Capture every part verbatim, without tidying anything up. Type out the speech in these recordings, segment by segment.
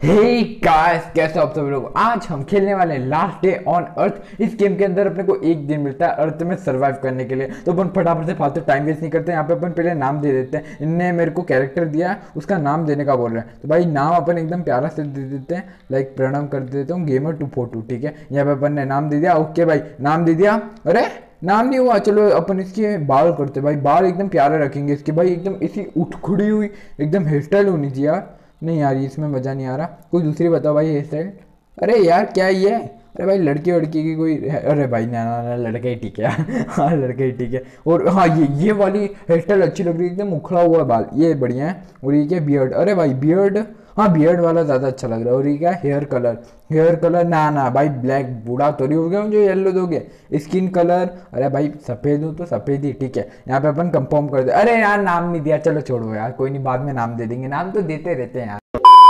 Hey guys, कैसे हो आप सब लोग। आज हम खेलने वाले हैं लास्ट डे ऑन अर्थ। इस गेम के अंदर अपने को एक दिन मिलता है अर्थ में सरवाइव करने के लिए। तो अपन फटाफट से फालतू टाइम वेस्ट नहीं करते। यहाँ पे अपन पहले नाम दे देते हैं। इनने मेरे को कैरेक्टर दिया है, उसका नाम देने का बोल रहे हैं। तो भाई नाम अपन एकदम प्यारा से दे देते हैं, लाइक प्रणव कर देता हूँ गेमर टू फोर टू। ठीक है, यहाँ पे अपन ने नाम दे दिया। ओके भाई, नाम दे दिया। अरे नाम नहीं हुआ, चलो अपन इसके बाल करते। भाई बाल एकदम प्यारे रखेंगे इसके। भाई एकदम इसी उठखुड़ी हुई एकदम हेयर स्टाइल होनी चाहिए यार। नहीं यार, इसमें मज़ा नहीं आ रहा। कोई दूसरी बताओ भाई हेयर स्टाइल। अरे यार क्या ये है? अरे भाई लड़की वड़की की कोई है? अरे भाई ना ना ना, लड़का ही ठीक है। हाँ लड़का ही ठीक है। और हाँ ये ये वाली हेयर स्टाइल अच्छी लग रही है, एकदम उखड़ा हुआ बाल, ये बढ़िया है। और ये क्या बियर्ड? अरे भाई बियर्ड, हाँ बियर्ड वाला ज़्यादा अच्छा लग रहा है। और ये क्या हेयर कलर? हेयर कलर ना ना भाई ब्लैक, बूढ़ा तो नहीं हो गया जो येलो दोगे। स्किन कलर, अरे भाई सफ़ेद हो तो सफ़ेद ही ठीक है। यहाँ पे अपन कंफर्म कर दे। अरे यार नाम नहीं दिया, चलो छोड़ो यार, कोई नहीं, बाद में नाम दे देंगे। नाम तो देते रहते हैं यार।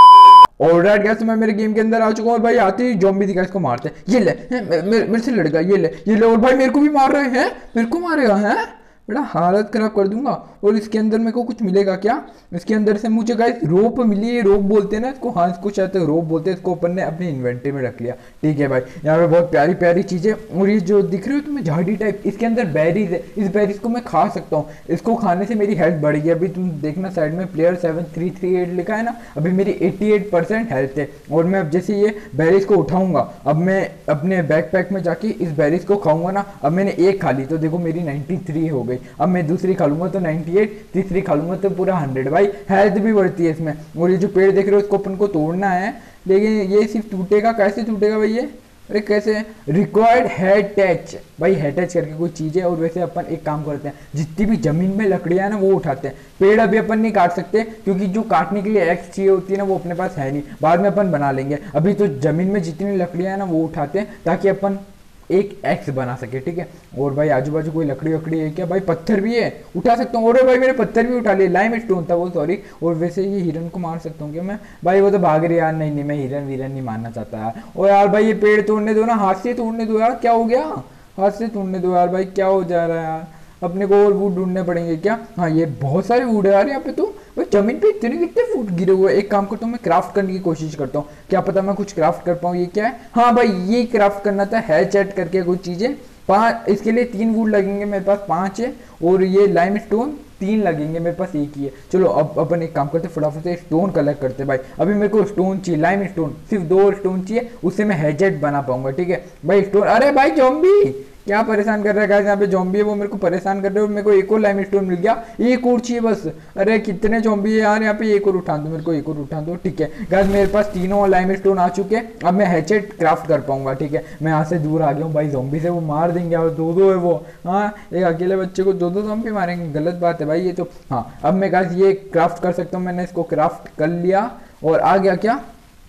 ऑलराइट गाइस, मैं मेरे गेम के अंदर आ चुका हूँ। और भाई आते ही ज़ॉम्बी दिखा, इसको मारते हैं। ये ले मेरे से लड़का, ये ले ये ले। और भाई मेरे को भी मार रहे हैं, मेरे को मारेगा है बड़ा, हालत खराब कर दूंगा। और इसके अंदर मेरे को कुछ मिलेगा क्या? इसके अंदर से मुझे गाइस रोप मिली है। रोप बोलते हैं ना इसको, हाँ इसको शायद रोप बोलते हैं। इसको अपन ने अपनी इन्वेंटरी में रख लिया। ठीक है भाई, यहाँ पे बहुत प्यारी प्यारी चीज़ें। और ये जो दिख रही हो तुम्हें झाड़ी टाइप, इसके अंदर बेरीज है। इस बेरीज को मैं खा सकता हूँ। इसको खाने से मेरी हेल्थ बढ़ गई। अभी तुम देखना साइड में player seven three three eight लिखा है ना, अभी मेरी एट्टी एट परसेंट हेल्थ है। और मैं अब जैसे ये बेरीज को उठाऊंगा, अब मैं अपने बैकपैक में जाके इस बेरीज को खाऊंगा ना। अब मैंने एक खा ली तो देखो मेरी नाइन्टी थ्री हो गई। अब मैं दूसरी खा लूंगा तो नाइन्टी एट, तीसरी खा लूंगा तो पूरा हंड्रेड। भाई हेल्थ भी बढ़ती है इसमें। और ये जो पेड़ देख रहे हो इसको अपन को तोड़ना है, लेकिन ये सिर्फ टूटेगा। कैसे टूटेगा भाई ये? अरे कैसे? Required head touch. भाई हेड टच करके कोई चीज़ है। और वैसे अपन एक काम करते हैं, जितनी भी जमीन में लकड़ियां है ना वो उठाते हैं। पेड़ अभी अपन नहीं काट सकते क्योंकि जो काटने के लिए एक्स चाहिए होती है ना वो अपने पास है नहीं, बाद में अपन बना लेंगे। अभी तो जमीन में जितनी लकड़ियां है ना वो उठाते हैं ताकि अपन एक एक्स बना सके। ठीक है। और भाई आजू बाजू कोई लकड़ी वकड़ी है क्या? भाई पत्थर भी है, उठा सकता हूँ। और भाई मैंने पत्थर भी उठा लिया, लाइम स्टोन था वो, सॉरी। और वैसे ये हिरन को मार सकता हूँ क्या मैं? भाई वो तो भाग रही यार। नहीं नहीं, मैं हिरन वीरन नहीं मारना चाहता यार। और यार भाई ये पेड़ तोड़ने दो ना, हाथ से तोड़ने दो यार। क्या हो गया? हाथ से तोड़ने दो यार। भाई क्या हो जा रहा है यार? अपने को और वुड ढूंढने पड़ेंगे क्या? हाँ ये बहुत सारे वुड है यार यहाँ पे तो। भाई जमीन पे इतने कितने फुट गिरे हुए। एक काम करता हूँ, मैं क्राफ्ट करने की कोशिश करता हूँ, क्या पता मैं कुछ क्राफ्ट कर पाऊँ। ये क्या है? हाँ भाई ये क्राफ्ट करना था, है चैट करके कुछ चीज़ें। पाँच, इसके लिए तीन वुड लगेंगे, मेरे पास पाँच है। और ये लाइम स्टोन तीन लगेंगे, मेरे पास एक ही है। चलो अब अपन एक काम करते, फटाफट से स्टोन कलेक्ट करते भाई। अभी मेरे को स्टोन चाहिए, लाइम स्टोन, सिर्फ दो स्टोन चाहिए, उससे मैं हेजेट बना पाऊंगा। ठीक है भाई स्टोन। अरे भाई ज़ॉम्बी क्या परेशान कर रहा है गाइस? यहाँ पे ज़ॉम्बी है, वो मेरे को परेशान कर रहे हो। मेरे को एक और लाइम स्टोन मिल गया, एक और चाहिए बस। अरे कितने ज़ॉम्बी है यार यहाँ पे, एक और उठा दो मेरे को, एक और उठा दो। ठीक है गाइस, मेरे पास तीनों लाइम स्टोन आ चुके हैं। अब मैं हैचेट क्राफ्ट कर पाऊंगा। ठीक है, मैं यहाँ से दूर आ गया हूँ भाई। ज़ॉम्बी से वो मार देंगे, और दो दो है वो। हाँ एक अकेले बच्चे को दो दो ज़ॉम्बी मारेंगे, गलत बात है भाई ये तो। हाँ अब मैं गाइस ये क्राफ्ट कर सकता हूँ। मैंने इसको क्राफ्ट कर लिया और आ गया क्या?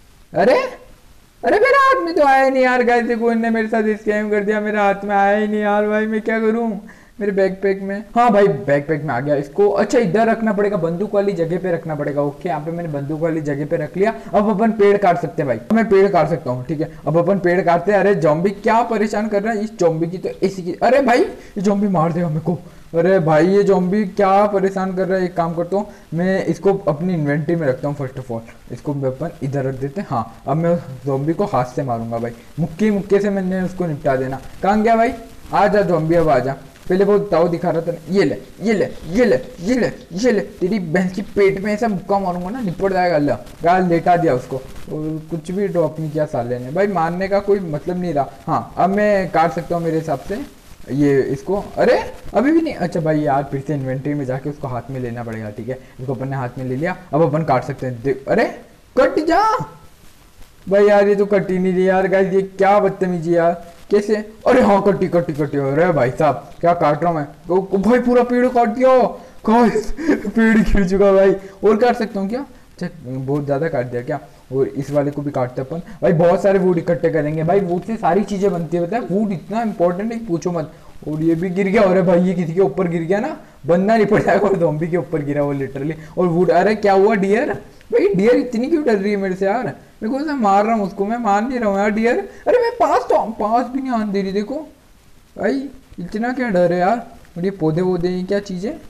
अरे अरे मेरे हाथ में तो आया ही नहीं यार। गाइस देखो इनने मेरे साथ स्कैम कर दिया, मेरे हाथ में आया ही नहीं यार। भाई मैं क्या करूं? मेरे बैकपैक में, हाँ भाई बैकपैक में आ गया। इसको अच्छा इधर रखना पड़ेगा, बंदूक वाली जगह पे रखना पड़ेगा। ओके यहाँ पे मैंने बंदूक वाली जगह पे रख लिया। अब अपन पेड़ काट सकते हैं भाई, मैं पेड़ काट सकता हूँ। ठीक है अब अपन पेड़ काटते हैं। अरे ज़ॉम्बी क्या परेशान कर रहा है? इस ज़ॉम्बी की तो इसी की, अरे भाई ये ज़ॉम्बी मार देगा मेरे को। अरे भाई ये ज़ॉम्बी क्या परेशान कर रहा है। एक काम करता हूँ, मैं इसको अपनी इन्वेंट्री में रखता हूँ। फर्स्ट ऑफ ऑल इसको अपन इधर रख देते हैं। हाँ अब मैं ज़ॉम्बी को हाथ से मारूंगा भाई, मुक्के मुक्के से मैंने उसको निपटा देना। कहाँ गया भाई? आ जा ज़ॉम्बी, अब आ जा। पहले वो ताव दिखा रहा था, ये ले ये ले ये ले ये ले ये ले। तेरी भैंस की पेट में ऐसा मुक्का मारूंगा ना, निपट जाएगा। अल्लाह गाल लेटा दिया उसको, और कुछ भी ड्रॉप नहीं किया साले ने। भाई मारने का कोई मतलब नहीं रहा। हाँ अब मैं काट सकता हूँ मेरे हिसाब से ये इसको। अरे अभी भी नहीं, अच्छा भाई यार फिर से इन्वेंट्री में जाके उसको हाथ में लेना पड़ेगा। ठीक है इसको अपन ने हाथ में ले लिया, अब अपन काट सकते हैं। देख अरे कट जा भाई यार, ये तो कट ही नहीं रही यार। गाइस ये क्या बदतमीजी यार, कैसे? अरे हाँ कट्टी कट्टी कट्टी। अरे भाई साहब क्या काट रहा हूँ मैं? तो भाई पूरा पेड़ काट दिया। पेड़ गिर चुका भाई। और काट सकता हूँ क्या? अच्छा बहुत ज़्यादा काट दिया क्या? और इस वाले को भी काटते अपन भाई। बहुत सारे वुड इकट्ठे करेंगे भाई, वुड से सारी चीज़ें बनती है, बताए वुड इतना इंपॉर्टेंट है पूछो मत। और ये भी गिर गया। अरे भाई ये किसी के ऊपर गिर गया ना, बनना नहीं पड़ जाएगा। और ज़ॉम्बी के ऊपर गिरा वो लिटरली। और वुड, अरे क्या हुआ डियर? भाई डियर इतनी क्यों डर रही है मेरे से यार? मेरे को मार रहा हूँ उसको, मैं मार नहीं रहा हूँ यार डियर। अरे मैं पास तो पास भी नहीं आने दे रही। देखो भाई इतना क्या डर है यार। और ये पौधे वौधे क्या चीज़ें?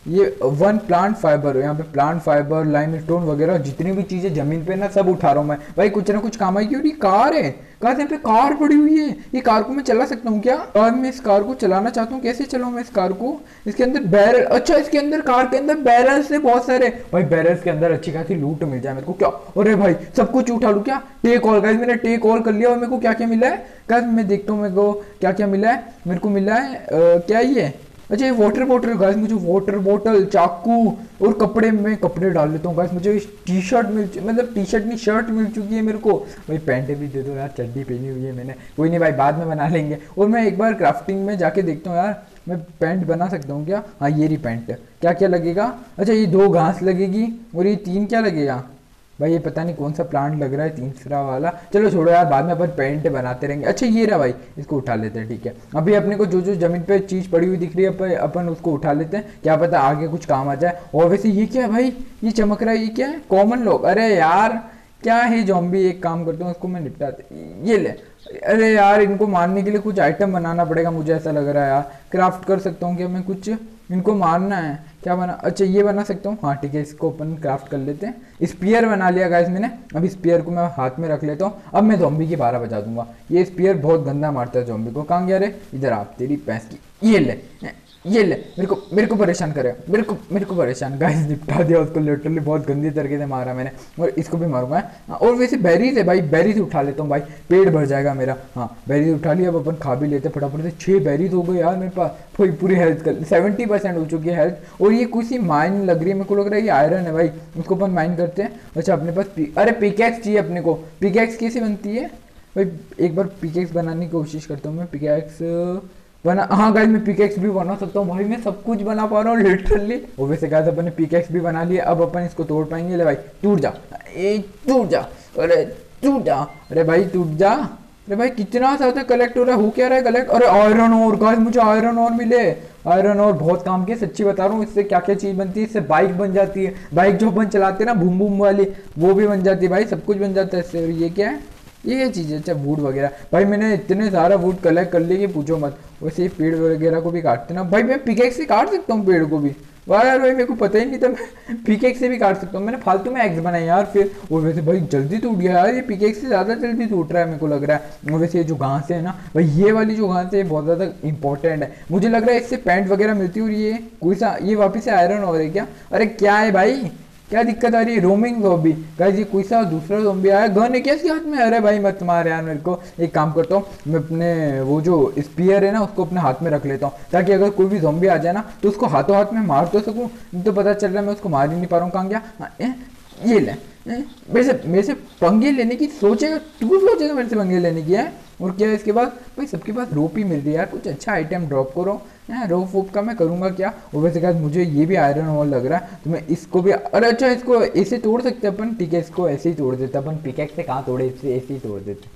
ये वन प्लांट फाइबर, यहाँ पे प्लांट फाइबर, लाइम स्टोन वगैरह जितनी भी चीजें जमीन पे ना सब उठा रहा हूँ मैं भाई, कुछ ना कुछ काम आएगी। और ये कार है, कहा यहाँ पे कार पड़ी हुई है, ये कार को मैं चला सकता हूँ क्या? और मैं इस कार को चलाना चाहता हूँ, कैसे चलाऊँ मैं इस कार को? इसके अंदर बैरल, अच्छा इसके अंदर कार के अंदर बैरल्स है बहुत सारे भाई, बैरल्स के अंदर अच्छी खासी लूट मिल जाए मेरे को क्या? अरे भाई सब कुछ उठा लूँ क्या? टेक ऑल गाइस, मैंने टेक ऑल कर लिया। और मेरे को क्या क्या मिला है गाइस, मैं देखता हूँ मेरे को क्या क्या मिला है। मेरे को मिला है आ, क्या ये, अच्छा ये वाटर बॉटल गाइस, मुझे वाटर बॉटल, चाकू और कपड़े में कपड़े डाल लेता हूँ गाइस। मुझे टी शर्ट मिल, मतलब टी शर्ट नहीं शर्ट मिल चुकी है मेरे को भाई। पैंट भी दे दो यार, चड्डी पहनी हुई है मैंने, कोई नहीं भाई बाद में बना लेंगे। और मैं एक बार क्राफ्टिंग में जाके देखता हूँ यार, मैं पैंट बना सकता हूँ क्या? हाँ ये रही पैंट, क्या क्या लगेगा? अच्छा ये दो घास लगेगी और ये तीन क्या लगेगा भाई? ये पता नहीं कौन सा प्लांट लग रहा है तीसरा वाला, चलो छोड़ो यार बाद में अपन पेंट बनाते रहेंगे। अच्छा ये रहा भाई, इसको उठा लेते हैं ठीक है। अभी अपने को जो जो जमीन पे चीज पड़ी हुई दिख रही है अपन अपन उसको उठा लेते हैं, क्या पता आगे कुछ काम आ जाए। और वैसे ये क्या है भाई, ये चमक रहा है, ये क्या है? कॉमन लोग, अरे यार क्या है जॉम्बी, एक काम करता हूँ उसको मैं निपटाते, ये ले। अरे यार इनको मारने के लिए कुछ आइटम बनाना पड़ेगा मुझे ऐसा लग रहा है यार। क्राफ्ट कर सकता हूँ क्या मैं कुछ? इनको मारना है क्या बना, अच्छा ये बना सकता हूँ, हाँ ठीक है इसको अपन क्राफ्ट कर लेते हैं। स्पीयर बना लिया गाइस मैंने, अभी स्पीयर को मैं हाथ में रख लेता हूँ। अब मैं ज़ॉम्बी की बारह बजा दूंगा, ये स्पीयर बहुत गंदा मारता है ज़ॉम्बी को। कहाँ गया रे, इधर आप, तेरी भैंस की, ये ले ये ले, मेरे को मेरे को परेशान करे, मेरे को मेरे को परेशान गाइस, निपटा दिया उसको लिटरली, बहुत गंदी तरीके से मारा मैंने। और इसको भी मारूंगा। और वैसे बेरीज है भाई, बेरीज उठा लेता हूँ भाई, पेट भर जाएगा मेरा। हाँ बेरीज उठा लिया, अब अपन खा भी लेते फटाफट से। छः बेरीज हो गए यार मेरे पास, पूरी पूरी हेल्थ कर सेवेंटी परसेंट हो चुकी है हेल्थ। और ये कुछ सी माइन लग रही है मेरे को, लग रहा है ये आयरन है भाई, उसको अपन माइन करते हैं। अच्छा अपने पास पी, अरे पिकैक्स चाहिए अपने को, पिकैक्स कैसे बनती है भाई? एक बार पिकैक्स बनाने की कोशिश करता हूँ मैं, पिकैक्स बना, हाँ गाइस मैं पिकैक्स भी बना सकता हूँ भाई, मैं सब कुछ बना पा रहा हूँ लिटरली। वो वैसे गाइस अपन ने पिकैक्स भी बना लिया, अब अपन इसको तोड़ पाएंगे। ले भाई टूट जा, ए टूट जा, अरे टूट जा, अरे भाई टूट जा। अरे भाई कितना ज्यादा कलेक्ट हो रहा है, हो क्या रहा है कलेक्ट? अरे आयरन और गाइस, मुझे आयरन और मिले, आयरन और बहुत काम के, सच्ची बता रहा हूँ। इससे क्या क्या चीज बनती है, इससे बाइक बन जाती है, बाइक जो अपन चलाते हैं ना बूम बूम वाली, वो भी बन जाती है भाई, सब कुछ बन जाता है इससे। और ये क्या है, ये चीज़ है, अच्छा वुड वगैरह भाई, मैंने इतने सारा वुड कलेक्ट कर लिया कि पूछो मत। वैसे ही पेड़ वगैरह को भी काटते ना भाई, मैं पिकेक्स से काट सकता हूँ पेड़ को भी, वाह यार भाई मेरे को पता ही नहीं था, मैं पिकेक्स से भी काट सकता हूँ। मैंने फालतू में एक्स बनाए यार फिर। और वैसे भाई जल्दी टूट गया यार, ये पिकेक्स से ज़्यादा जल्दी टूट रहा है मेरे को लग रहा है। और वैसे ये जो घास है ना भाई, ये वाली जो घास है बहुत ज़्यादा इंपॉर्टेंट है, मुझे लग रहा है इससे पैंट वगैरह मिलती है। और ये कोई सा, ये वापस से आयरन हो रहा है क्या? अरे क्या है भाई, क्या दिक्कत आ रही है? रोमिंग ज़ॉम्बी गाइस, ये कोई सा दूसरा ज़ॉम्बी आया, गन है क्या इसके हाथ में? अरे भाई मत मार यार मेरे को। एक काम करता हूँ मैं, अपने वो जो स्पीयर है ना उसको अपने हाथ में रख लेता हूँ, ताकि अगर कोई भी ज़ॉम्बी आ जाए ना तो उसको हाथों हाथ में मार तो सकूँ। नहीं तो पता चल रहा है मैं उसको मार ही नहीं पा रहा हूँ। कहाँ गया? हाँ, ए, ये ले, मेरे से मेरे से पंगे लेने की सोचेगा तू, सोचेगा मेरे से पंगे लेने की है। और क्या है इसके बाद भाई, सबके पास रोप ही मिल रही है यार, कुछ अच्छा आइटम ड्रॉप करो यार, रोप वोप का मैं करूँगा क्या? और वैसे क्या मुझे ये भी आयरन और लग रहा है, तो मैं इसको भी, अरे अच्छा इसको ऐसे तोड़ सकते हैं अपन, ठीक है इसको ऐसे ही तोड़ देते अपन, पिकैक्स से कहाँ तोड़े, इससे ऐसे ही तोड़ देते।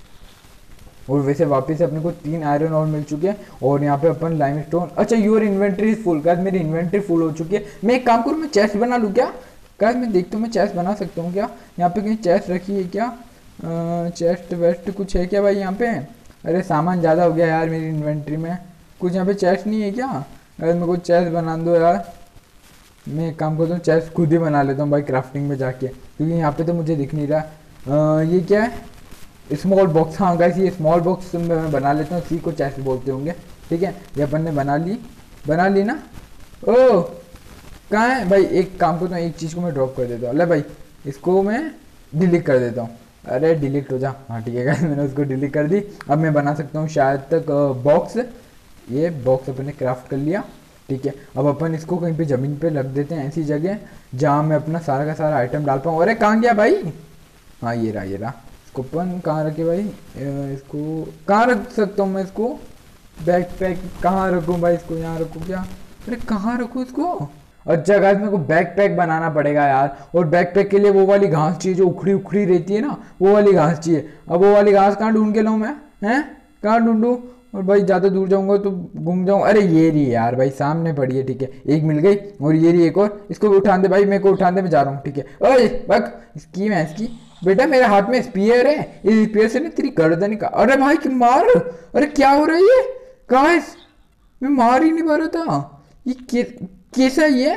और वैसे वापस से अपने को तीन आयरन और मिल चुके हैं। और यहाँ पे अपन लाइमस्टोन, अच्छा your inventory is full, guys मेरी इन्वेंट्री फुल हो चुकी है। मैं एक काम करूँ, मैं चेस्ट बना लूँ क्या? गाइस मैं देखता हूँ मैं चेस्ट बना सकता हूँ क्या? यहाँ पे कहीं चेस्ट रखी है क्या? चेस्ट वेस्ट कुछ है क्या भाई यहाँ पे? अरे सामान ज़्यादा हो गया यार मेरी इन्वेंट्री में, कुछ यहाँ पे चेस्ट नहीं है क्या? अगर मेरे को चेस्ट बना दो यार, मैं एक काम करता हूँ चेस्ट खुद ही बना लेता हूँ भाई क्राफ्टिंग में जाके, क्योंकि यहाँ पे तो मुझे दिख नहीं रहा। आ, ये क्या है? स्मॉल बॉक्स, हाँ गाइस ये स्मॉल बॉक्स मैं बना लेता हूँ, इसी को चेस्ट बोलते होंगे। ठीक है ये अपन ने बना ली, बना ली ना। ओ कहाँ है भाई? एक काम करता हूँ, एक चीज़ को मैं ड्रॉप कर देता हूँ। ले भाई इसको मैं डिलीट कर देता हूँ, अरे डिलीट हो जा, हाँ ठीक है गाइस मैंने उसको डिलीट कर दी। अब मैं बना सकता हूँ शायद तक बॉक्स, ये बॉक्स अपन ने क्राफ्ट कर लिया। ठीक है अब अपन इसको कहीं पे ज़मीन पे रख देते हैं, ऐसी जगह जहाँ मैं अपना सारा का सारा आइटम डाल पाऊँ। अरे कहाँ गया भाई? हाँ ये रहा ये रहा, इसको अपन कहाँ रखे भाई? इसको कहाँ रख सकता हूँ मैं इसको? बैक पैक कहाँ रखूँ भाई? इसको यहाँ रखूँ क्या? अरे कहाँ रखूँ इसको? अच्छा गाइस मेरे को बैक पैक बनाना पड़ेगा यार, और बैक पैक के लिए वो वाली घास चाहिए जो उखड़ी उखड़ी रहती है ना, वो वाली घास चाहिए। अब वो वाली घास कहाँ ढूंढ के लाऊँ मैं? हैं कहाँ ढूंढूँ? और भाई ज़्यादा दूर जाऊँगा तो घूम जाऊँ। अरे ये रही यार भाई, सामने पड़ी है। ठीक है एक मिल गई, और ये रही एक और, इसको भी उठान दे भाई, मेरे को उठान दे, मैं जा रहा हूँ। ठीक है ओए बक, इसकी मैं इसकी बेटा, मेरे हाथ में स्पीयर है, इस स्पीयर से ना तेरी गर्दन का, अरे भाई कि मार, अरे क्या हो रहा है ये गाइस? मैं मार ही नहीं पा रहा था, ये कैसा ये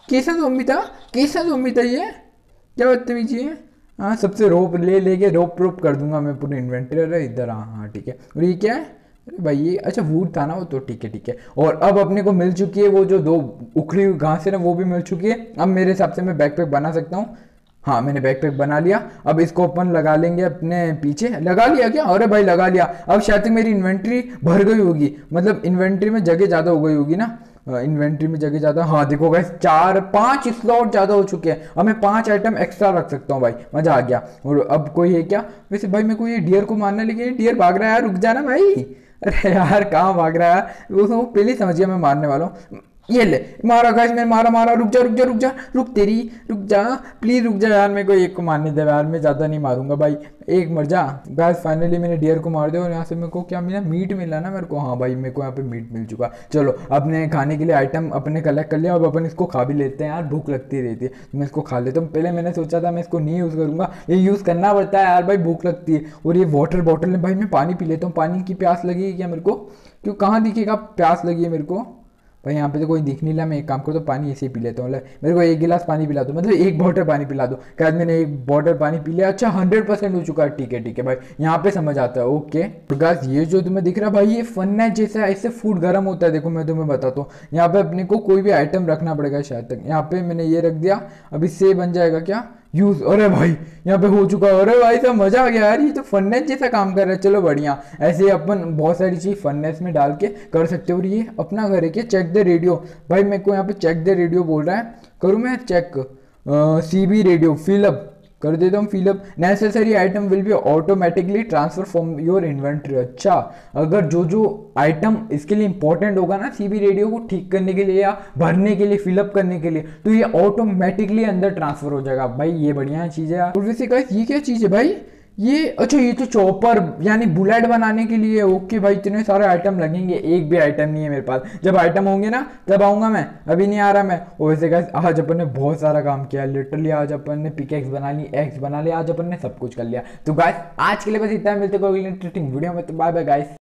कैसा ज़ॉम्बी था, कैसा ज़ॉम्बी था ये, क्या बदतमीजी है। हाँ सबसे रोप ले लेके रोप रोप कर दूंगा मैं पूरी इन्वेंटरी। अरे इधर, हाँ हाँ ठीक है। और ये क्या है, अरे भाई ये अच्छा वुड था ना वो, तो ठीक है ठीक है। और अब अपने को मिल चुकी है वो जो दो उखड़ी हुई घास है ना, वो भी मिल चुकी है। अब मेरे हिसाब से मैं बैकपैक बना सकता हूँ। हाँ मैंने बैकपैक बना लिया। अब इसको अपन लगा लेंगे अपने पीछे। लगा लिया क्या, अरे भाई लगा लिया। अब शायद तक मेरी इन्वेंट्री भर गई होगी, मतलब इन्वेंट्री में जगह ज़्यादा हो गई होगी ना, इन्वेंट्री में जगह ज़्यादा। हाँ देखो गाइस, चार पांच स्लॉट ज़्यादा हो चुके हैं। अब मैं पांच आइटम एक्स्ट्रा रख सकता हूँ भाई, मज़ा आ गया। और अब कोई है क्या वैसे भाई, मेरे को ये डियर को मारना है, लेकिन डियर भाग रहा है यार, रुक जाना भाई। अरे यार कहाँ भाग रहा है वो, तो पहले ही समझ गया मैं मारने वाला हूँ। ये ले मारा गाइस, मैंने मारा मारा। रुक जा रुक जा रुक जा, रुक तेरी, रुक जा प्लीज रुक जा यार, मेरे को एक को मारने दे यार, मैं ज़्यादा नहीं मारूंगा भाई, एक मर जा। गाइस फाइनली मैंने डियर को मार दिया। और यहाँ से मेरे को क्या मिला, मीट मिला ना मेरे को। हाँ भाई मेरे को यहाँ पे मीट मिल चुका। चलो अपने खाने के लिए आइटम अपने कलेक्ट कर लिया। अब अपन इसको खा भी लेते हैं यार, भूख लगती रहती है तो मैं इसको खा लेता हूँ। पहले मैंने सोचा था मैं इसको नहीं यूज़ करूँगा, ये यूज़ करना पड़ता है यार भाई, भूख लगती है। और ये वाटर बॉटल में भाई मैं पानी पी लेता हूँ। पानी की प्यास लगी क्या मेरे को, क्यों कहाँ दिखेगा प्यास लगी है मेरे को भाई, यहाँ पे तो कोई दिख नहीं रहा। मैं एक काम करता हूँ, पानी ऐसे ही पी लेता हूँ। मतलब मेरे को एक गिलास पानी पिला दो, मतलब एक बॉटल पानी पिला दो। क्या मैंने एक बॉटल पानी पी लिया, अच्छा हंड्रेड परसेंट हो चुका है। ठीक है ठीक है भाई, यहाँ पे समझ आता है। ओके तो गाइस ये जो तुम्हें दिख रहा है भाई, ये फर्नेस जैसा है, इससे फूड गर्म होता है। देखो मैं तुम्हें बताता हूँ, यहाँ पे अपने को कोई भी आइटम रखना पड़ेगा शायद तक। यहाँ पे मैंने ये रख दिया, अब इससे बन जाएगा क्या यूज। अरे भाई यहाँ पे हो चुका है। अरे भाई सब मजा आ गया यार, ये तो फर्नेस जैसा काम कर रहा है। चलो बढ़िया, ऐसे अपन बहुत सारी चीज फर्नेस में डाल के कर सकते हो। और ये अपना घर है क्या, चेक द रेडियो। भाई मेरे को यहाँ पे चेक द रेडियो बोल रहा है, करूँ मैं check. C B radio fill up कर देता हूँ। Fill up necessary item will be automatically transfer from your inventory. अच्छा अगर जो जो आइटम इसके लिए इंपॉर्टेंट होगा ना सीबी रेडियो को ठीक करने के लिए या भरने के लिए, फिलअप करने के लिए, तो ये ऑटोमेटिकली अंदर ट्रांसफर हो जाएगा। भाई ये बढ़िया चीज़ है। और वैसे गाइस ये क्या चीज़ है भाई, ये अच्छा ये तो चॉपर यानी बुलेट बनाने के लिए। ओके भाई इतने सारे आइटम लगेंगे, एक भी आइटम नहीं है मेरे पास। जब आइटम होंगे ना तब आऊंगा मैं, अभी नहीं आ रहा मैं। और वैसे गाइस आज अपन ने बहुत सारा काम किया लिटरली। आज अपन ने पिकेक्स बना ली, एक्स बना लिया, आज अपन ने सब कुछ कर लिया। तो गाइस आज के लिए बस इतना, मिलते कोई इंटरेस्टिंग वीडियो में। तो बाय बाय गाइस।